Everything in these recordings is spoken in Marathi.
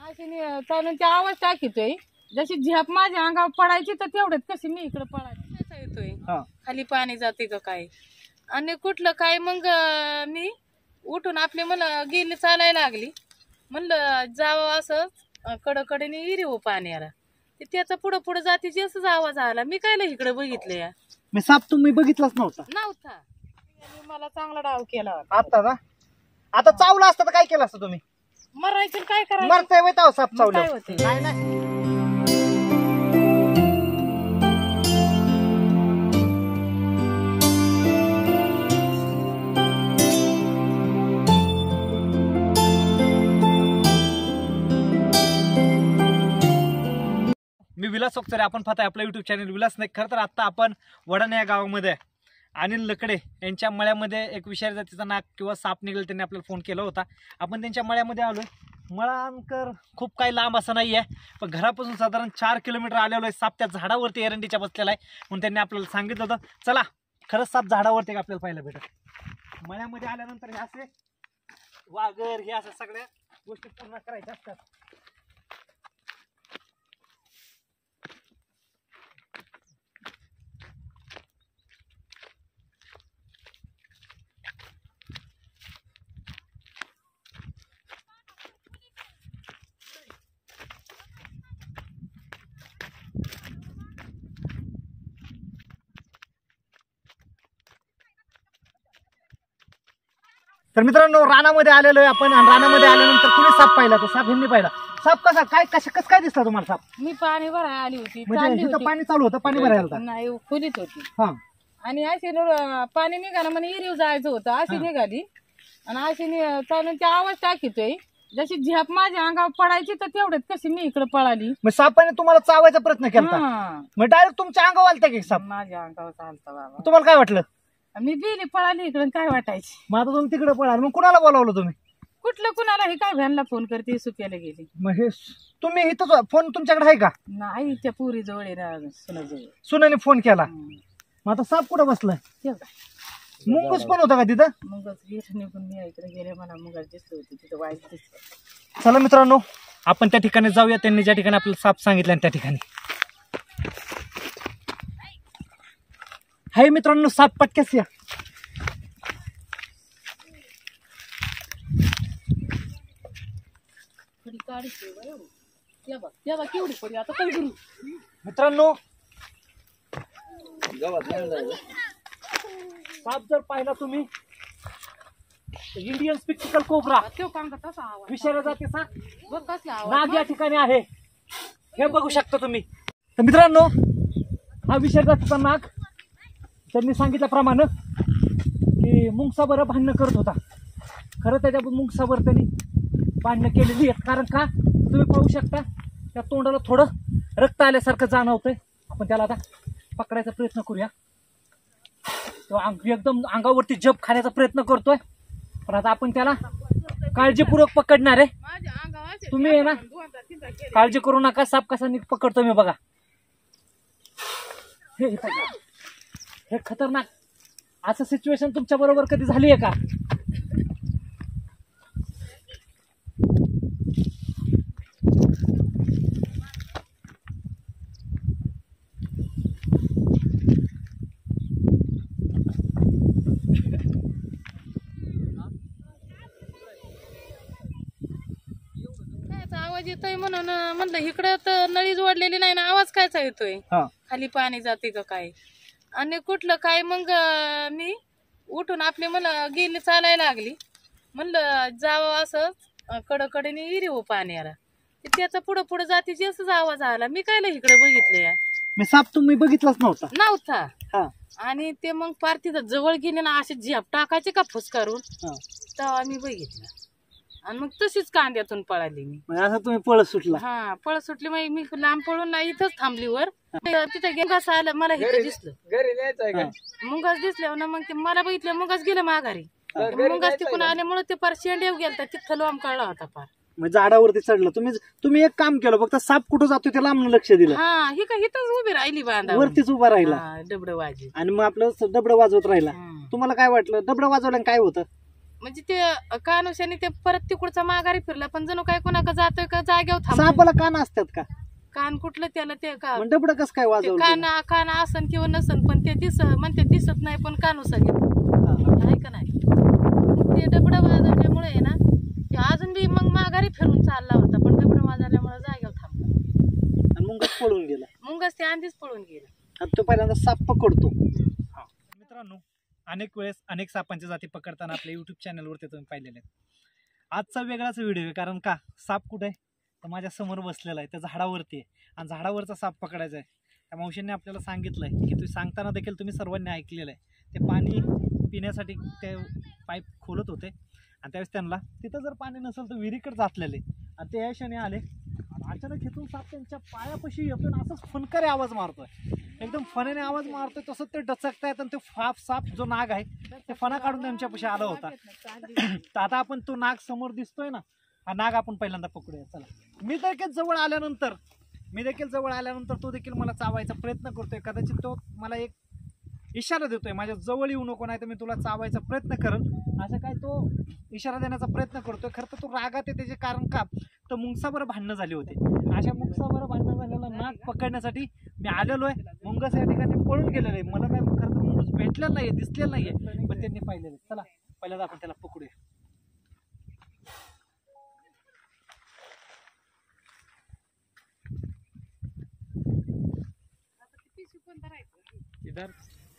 अशी चालून ते आवाज टाकीतोय जशी झेप माझ्या अंगावर पडायची तर तेवढ्यात कशी मी इकडे पडायची येतोय खाली पाणी जाते का काय आणि कुठलं काय मग मी उठून आपले मला गेली चालायला लागली म्हणलं जावं असं कडकडीने इरी हो पाण्याला ते त्याचा पुढं पुढं जाते जसंच आवाज आला मी कायला इकडे बघितलं या मी साप तुम्ही बघितलाच नव्हता मला चांगला डाव केला आता ना आता चावला असता तर काय केलं असतं तुम्ही मरायचं काय करायचं मरताय वैताव साप चावलं काय होते नाही नाही मी विलास सोक्सरे आपण पाहताय आपलं युट्यूब चॅनल विलास नाईक. खरं तर आता आपण वडाणा या गावामध्ये अनिल लकडे यांच्या मळ्यामध्ये एक विषारी जातीचा नाग किंवा साप निघेल त्यांनी आपल्याला फोन केला होता. आपण त्यांच्या मळ्यामध्ये आलोय. मळा अंतर खूप काही लांब असं नाही आहे पण घरापासून साधारण 4 किलोमीटर आलेलो आहे. साप त्या झाडावरती एरंडीच्या बसलेला आहे म्हणून त्यांनी आपल्याला सांगितलं होतं चला खरंच साप झाडावरती आपल्याला पाहायला भेटत. मळ्यामध्ये आल्यानंतर हे असे वाघर हे असं सगळ्या गोष्टी पूर्ण करायच्या असतात. तर मित्रांनो रानामध्ये आलेलो आहे आपण आणि रानामध्ये आल्यानंतर कुणी साप पाहिला तो साप ह्यांनी पाहिला. साप कसा काय कसं काय दिसला तुम्हाला साप मी पाणी भरायला आली होती म्हणजे तिथं पाणी चालू होतं पाणी भरायला होतं नाही खोलीत होती हा आणि अशी पाणी निघालं म्हणे इरीव जायचं होतं अशी निघाली आणि अशी चालून ते आवाज टाकीतोय जशी झेप माझ्या अंगावर पडायची तर तेवढ्यात कशी मी इकडे पळाली. मग सापाने तुम्हाला चावायचा प्रयत्न केला मग डायरेक्ट तुमच्या अंगावर आलता की साप माझ्या अंगावर चालता बाबा. तुम्हाला काय वाटलं मी गेली पळाली इकडे काय वाटायची. मग आता तुम्ही तिकडे पळाल मग कुणाला बोलावलं तुम्ही कुठलं कुणाला हे काय व्हॅनला फोन करते सुक्याला गेली. मग हे तुम्ही इथं फोन तुमच्याकडे आहे का नाही त्या पुरी जवळ सुनाजवळ सुनाने फोन केला. मग आता साप कुठं बसलाय मुंगूस पण होता का तिथं मुंगस गेट निघून मी इकडे गेले मला मुंगस दिसत होती तिथं वाईट दिसत. चला मित्रांनो आपण त्या ठिकाणी जाऊया. त्यांनी ज्या ठिकाणी आपल्याला साप सांगितलं त्या ठिकाणी हाय मित्रांनो साप पटक्यास या. मित्रांनो साप जर पाहिला तुम्ही इंडियन स्पिक्टिकल कोब्रा विषारी जातीचा नाग या ठिकाणी आहे हे बघू शकता तुम्ही. तर मित्रांनो हा विषारी जातीचा नाग त्यांनी सांगितल्याप्रमाणे की मुंगसाबर भांडणं करत होता. खरं त्याच्या मुंगसाबर त्यांनी भांडणं केलेली आहेत कारण का तुम्ही पाहू शकता त्या तोंडाला थोडं रक्त आल्यासारखं जाणवतंय. आपण त्याला आता पकडायचा प्रयत्न करूया. तो एकदम अंगावरती जप खाण्याचा प्रयत्न करतोय पण आता आपण त्याला काळजीपूर्वक पकडणार आहे. तुम्ही आहे ना काळजी करू नका. साप कसा नीट पकडतो मी बघा. हे खतरनाक असं सिच्युएशन तुमच्या बरोबर कधी झाली आहे का? आवाज येतोय म्हणून म्हणलं इकडं तर नळी जोडलेली नाही ना आवाज कायचा येतोय खाली पाणी जाते का काय आणि कुठलं काय मग मी उठून आपले मला गेली चालायला लागली म्हणलं जावं असं कडकडीने इरी हो पाण्याला त्याचा पुढं पुढं जाते जसंच आवाज आला मी कायला इकडे बघितलं या मी साप तुम्ही बघितलाच नव्हता आणि ते मग पार तिथं जवळ गेले ना असे झेप टाकायचे का फुसकारून तेव्हा मी बघितलं आणि मग तशीच कांद्यातून पळाली मी. असं तुम्ही पळत सुटला? हा पळत सुटली मग मी लांब पळून नाही इथंच थांबली वर तिथे मुंगास आलं मला इथं दिसलं मुंगास दिसल्यावर ना मग ते मला बघितलं मुंगास गेलं माघारी मुंगास तिकून आल्यामुळे ते पार शेंडेव गेलता तिथं लोंब काढला होता पार म्हणजे झाडावरती चढलं तुम्ही एक काम केलं फक्त साप कुठं जातो त्याला आम्हाला लक्ष दिलं. हा ही काय इथंच उभी राहिली बांधा वरतीच उभा राहिला डबड वाजी आणि मग आपलं डबडं वाजवत राहिला. तुम्हाला काय वाटलं डबडं वाजवल्याने काय होतं? म्हणजे ते कानुशाने ते परत तिकडचा माघारी फिरला, पण जणू काय कोणाका जातोय का जाग्यावर थांबला. सापाला कान असतात का? कान कुठलं त्याला ते का मग डबडं कसं काय ते वाजवलं? कान असन किंवा नसन, पण ते म्हणते दिसत नाही, पण कानुसा घेत आहे का नाही. ते डबडं वाजवल्यामुळे आहे ना, ते अजून बी मग माघारी फिरून चालला होता, पण डबडं वाजवल्यामुळे जाग्यावर थांबला आणि मुंगच पळून गेला. मुंगच ते आधीच पळून गेला. आता तो पहिल्यांदा साप पकडतो. मित्रांनो, अनेक वेळेस अनेक सापांच्या जाती पकडताना आपल्या युट्यूब चॅनलवरती तुम्ही पाहिलेले आहेत. आजचा वेगळाच व्हिडिओ आहे, कारण का साप कुठे आहे तर माझ्या समोर बसलेला आहे, त्या झाडावरती आहे आणि झाडावरचा साप पकडायचा आहे. त्या मावशींनी आपल्याला सांगितलं आहे की तुम्ही सांगताना देखील तुम्ही सर्वांनी ऐकलेलं आहे. ते पाणी पिण्यासाठी ते पाईप खोलत होते आणि त्यावेळेस त्यांना तिथं जर पाणी नसेल तर विहिरीकडे जातलेले आणि ते या क्षणी आले आणि अचानक इथून साप त्यांच्या पायापाशी येतो आणि असंच फनकारे आवाज मारतोय, एकदम फण्याने आवाज मारतोय. तसं ते डचकतायत आणि ते साप जो नाग आहे ते फणा काढून त्यांच्यापाशी आला होता. तर आता आपण तो नाग समोर दिसतोय ना, हा नाग आपण पहिल्यांदा पकडूया. चला, मी देखील जवळ आल्यानंतर तो देखील मला चावायचा प्रयत्न करतोय. कदाचित तो मला एक इशारा देतोय, माझ्या जवळ येऊ नको नाही तर मी तुला चावायचा प्रयत्न करेन, असं काय तो इशारा देण्याचा प्रयत्न करतोय. खरं तर तो रागात आहे, त्याचे कारण का तर मुंगसाबरोबर भांडणं झाली होती. अशा मुंगसाबरोबर भांडणं झालेला नाग पकडण्यासाठी मी आलेलो आहे. मुंगस या ठिकाणी पळून गेलेलं आहे. मला काय खरं तर मुंगस भेटलेला नाहीये, दिसलेला नाहीये, पण त्यांनी पाहिलेलं. चला पहिल्यांदा आपण त्याला पकडूया. इधर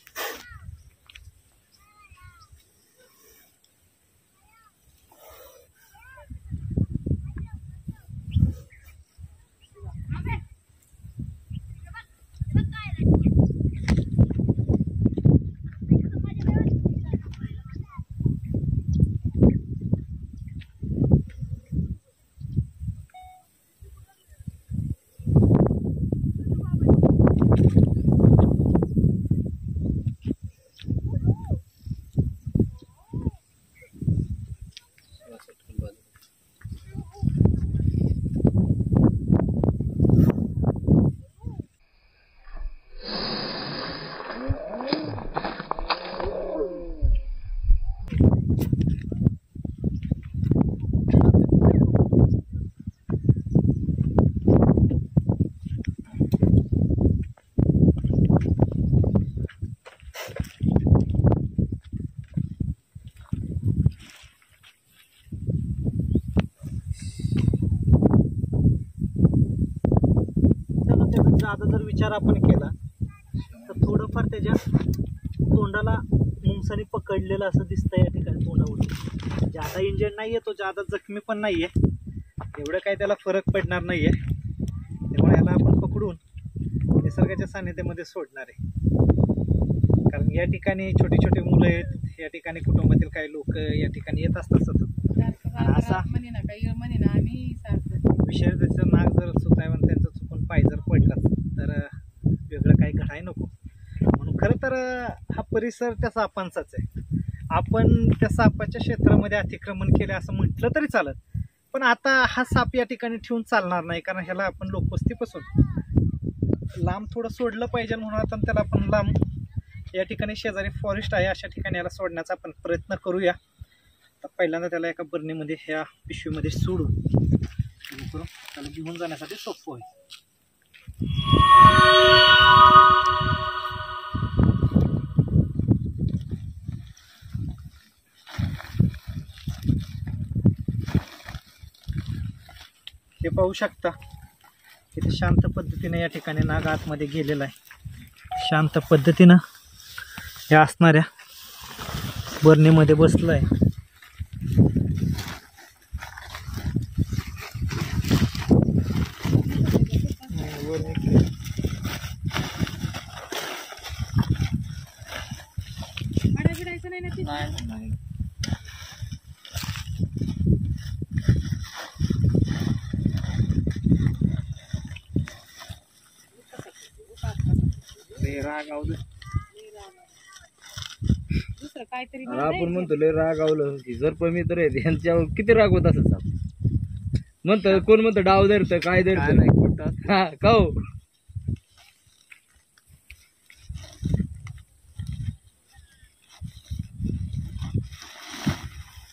आता जर विचार आपण केला तर थोडंफार त्याच्या तोंडाला मुंगसाने पकडलेलं असं दिसतंय या ठिकाणी. तोंडावर ज्यादा इंजन नाहीये, तो ज्यादा जखमी पण नाहीये, एवढं काही त्याला फरक पडणार नाहीये. त्यामुळे याला आपण पकडून निसर्गाच्या सानिध्यामध्ये सोडणार आहे. कारण या ठिकाणी छोटी छोटी मुलं आहेत, या ठिकाणी कुटुंबातील काही लोक या ठिकाणी येत असतात सतत. असा विषय त्याचं नाग जर सुतावून त्यांचं चुकून पाय जर पडला तर वेगळं काही घडाय नको. म्हणून खरं तर हा परिसर त्या सापांचाच आहे. आपण त्या सापाच्या क्षेत्रामध्ये अतिक्रमण केले असं म्हटलं तरी चालत, पण आता हा साप या ठिकाणी ठेवून चालणार नाही, कारण ह्याला आपण लोकवस्तीपासून लांब थोडं सोडलं पाहिजे. म्हणून आता त्याला आपण लांब या ठिकाणी शेजारी फॉरेस्ट आहे अशा ठिकाणी याला सोडण्याचा आपण प्रयत्न करूया. तर पहिल्यांदा त्याला एका बरणीमध्ये ह्या पिशवीमध्ये सोडून करून त्याला घेऊन जाण्यासाठी सोपं होईल. हे पाहू शकता किती शांत पद्धतीने या ठिकाणी नाग आतमध्ये गेलेला आहे. शांत पद्धतीनं या असणाऱ्या बरणीमध्ये बसलं आहे. आपण म्हणतो लय रागावलं की जर पण तर यांच्यावर किती राग होत असं साप म्हणतो. कोण म्हणतो डाव धरत काय धरत हा काऊ.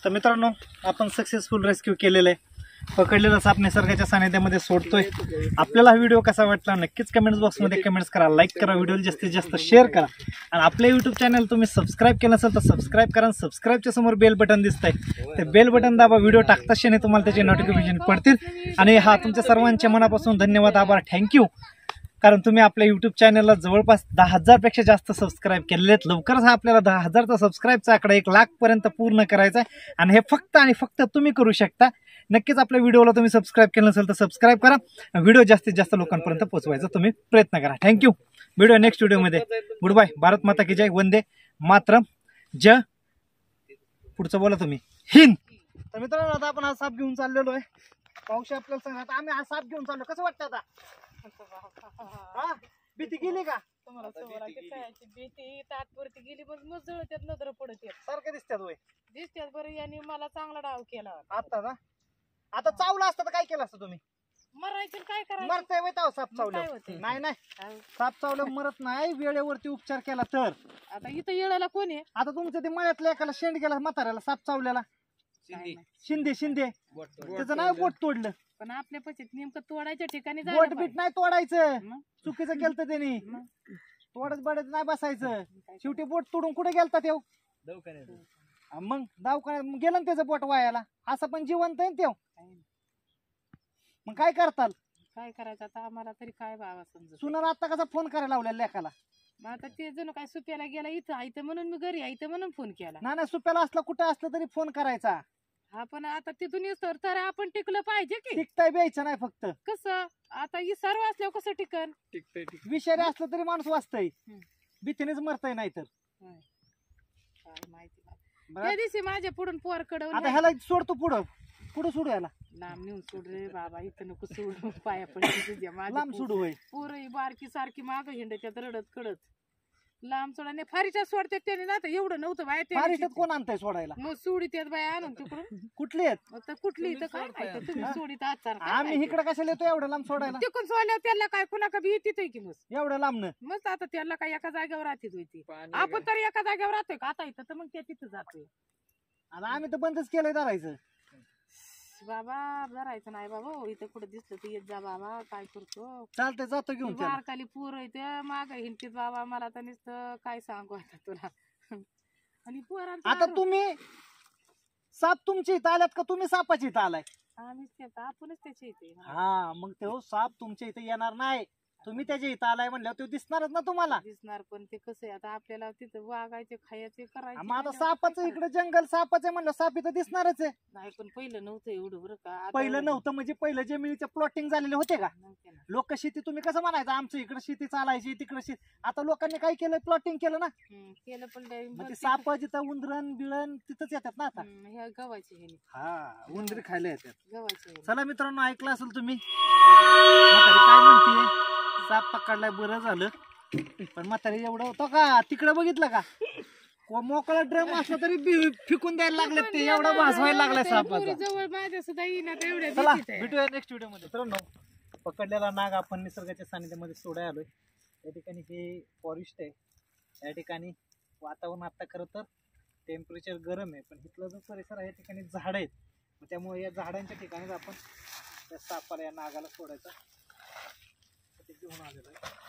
तर मित्रांनो आपण सक्सेसफुल रेस्क्यू केलेलं आहे. पकडलेला साप निसर्गाच्या सानिध्यामध्ये सोडतोय. आपल्याला हा व्हिडिओ कसा वाटला नक्कीच कमेंट्स बॉक्समध्ये कमेंट्स करा, लाईक करा, व्हिडिओला जास्तीत जास्त शेअर करा आणि आपल्या यूट्यूब चॅनल तुम्ही सबस्क्राईब केलं असेल तर सबस्क्राईब करा. सबस्क्राईबच्या समोर बेल बटन दिसतंय ते बेल बटन दाबा. व्हिडिओ टाकताच क्षणी तुम्हाला त्याचे नोटिफिकेशन पडतील. आणि हा तुमच्या सर्वांच्या मनापासून धन्यवाद, आभार, थँक्यू. कारण तुम्ही आपल्या यूट्यूब चॅनलला जवळपास 10,000पेक्षा जास्त सबस्क्राईब केलेले आहेत. लवकरच हा आपल्याला 10,000चा सबस्क्राईबचा आकडा 1,00,000पर्यंत पूर्ण करायचा आहे आणि हे फक्त आणि फक्त तुम्ही करू शकता. नक्कीच आपल्या व्हिडिओला तुम्ही सबस्क्राईब केलं नसेल तर सबस्क्राईब करा. व्हिडिओ जास्तीत जास्त लोकांपर्यंत पोहोचवायचा तुम्ही प्रयत्न करा. थँक्यू. व्हिडिओ नेक्स्ट व्हिडिओमध्ये. Good bye. भारत माता की जय. वंदे मातरम. जय. पुढचं बोला तुम्ही. हिंद. तर मित्रांनो आता आपण हा साप घेऊन चाललेलो आहे. पाऊस आपल्याला सांगा आता आम्ही हा साप घेऊन चाललो. कसं वाटतं आता? भीती गेली का तुम्हाला भीती तात्पुरती गेली मग मग जळत्यात नजर पडत सारखं दिसतात वय दिसत्यात बरं. यांनी मला चांगला डाव केला आता का? आता चावलं असतं तर काय केलं असतं तुम्ही? मरायचं काय करायचं? मरतय वय ताव साप काय चावलं? होतंय? नाही नाही साप चावलं मरत नाही. वेळेवरती उपचार केला तर. आता इथं येळाला कोण आहे? आता तुमच्या ते मळ्यातल्या एकाला शेंड गेला म्हाताऱ्याला साप चावल्याला. शिंदे शिंदे त्याचं नाव बोट तोडलं. पण आपल्या पचित नेमकं तोडायच्या ठिकाणी बोट बीट नाही तोडायचं. मग? चुकीचं केलं त्यांनी. तोडत बडत नाही बसायचं. शेवटी बोट तोडून कुठे गेलता तेव? मग दवाखान्यात गेलं ना त्याचं बोट वायाला. असं पण जिवंत आहे तेव. मग काय करताल? काय करायचं आता आम्हाला तरी काय बाबा समजत. सुनाला आता कसा फोन करायला लावला लेखाला? मग आता ते जण काय सुप्याला गेला इथं आयतं म्हणून मी घरी आयतं म्हणून फोन केला. नाही नाही सुप्याला असला कुठं असलं तरी फोन करायचा. हा पण आता तिथून येसर तर आपण टिकलं पाहिजे की. टिकताय द्यायचं नाही फक्त. कसं आता ही सर्व असल्यावर कसं टिकन? विषारी असलं तरी माणूस वाचतय. भीतीनेच मरतय नाही तर. काय माहिती त्या दिवशी माझ्या पुढून पोर आता कडवलं. ह्याला सोडतो पुढं पुढं सोडू याला. लांब नेऊन सोड रे बाबा. इथं नको सोडू. पाया पडते तुझ्या लांब माझ्या सोडू होय. पोरं बारकी सारखी माग हिंडच्यात रडत कडत. लांब सोडा नाही फारीच्या सोडतात त्याने ना तर एवढं नव्हतं बाया. फारीच्यात कोण आणताय सोडायला? मग सोडी त्यात बाया आणून तिकडून. कुठली आहेत? आता कुठली इथं काय माहिती तुम्ही सोडीत आचार आम्ही इकडे कशाला येतो एवढं लांब सोडायला? तिकडून सोडल्यावर त्याला काय कुणा का भीती येते की मग एवढं लांबन? मग आता त्याला काय एका जागेवर राहते होती. आपण तरी एका जागेवर राहतोय का आता इथं तर मग त्या तिथं जातोय. आता आम्ही तर बंदच केलंय धरायचं. बाबा धरायचं नाही बाबा. इथं कुठं दिसलं तर येत जा बाबा. काय करतो? चालतंय जातो घेऊन त्याला. बारकाली पोर येते माग हिंडतीत बाबा. मला तर नुसतं काय सांगू आता तुला. आणि पोरांचं आता तुम्ही साप तुमच्या इथं आल्यात का तुम्ही सापाच्या इथं आलाय? आम्हीच त्यात आपणच त्याच्या इथे. हा मग तो साप तुमच्या इथे येणार नाही. तुम्ही त्याच्या इथं आलाय म्हणल्यावर तो दिसणारच ना तुम्हाला. दिसणार पण ते कसं आहे आता आपल्याला तिथं वागायचे खायचे करायचे. मग आता सापाचं इकडे जंगल सापाचं म्हणलं साप इथं दिसणारच आहे. नाही पण पहिलं नव्हतं एवढं बरं का. आता पहिलं नव्हतं म्हणजे पहिलं जमिनीचे प्लॉटिंग झालेले होते का? नव्हते ना. लोक शेती तुम्ही कसं म्हणायचं आमचं इकडे शेती चालायची तिकडे शेती. आता लोकांनी काय केलं प्लॉटिंग केलं ना. केलं पण मग ते साप जिथं उंदरण बिळण तिथंच येतात ना आता. ह्या गव्हाचे हे हा उंदरी खायला येतात. गव्हाचे. चला मित्रांनो ऐकलं असेल तुम्ही म्हातारी काय म्हणतीये. साप पकडलाय बरं झालं. पण म्हातारी एवढं होतं का? तिकडे बघितलं का? मोकळा ड्रम असला तरी फेकून द्यायला लागले ते. एवढा भासवायला लागलाय सापाचा. जवळ माझ्या सुद्धा येईना एवढ्या. चला भेटूया नेक्स्ट व्हिडिओ मध्ये. मित्रांनो पकडलेला नाग आपण निसर्गाच्या सानिध्यामध्ये सोडायला आलोय. या ठिकाणी हे फॉरेस्ट आहे. या ठिकाणी वातावरण आता खरं तर टेम्परेचर गरम आहे पण इथला जो परिसर आहे या ठिकाणी झाड आहेत. त्यामुळे या झाडांच्या ठिकाणीच आपण त्या सापाला या नागाला सोडायचा घेऊन आलेलो आहे.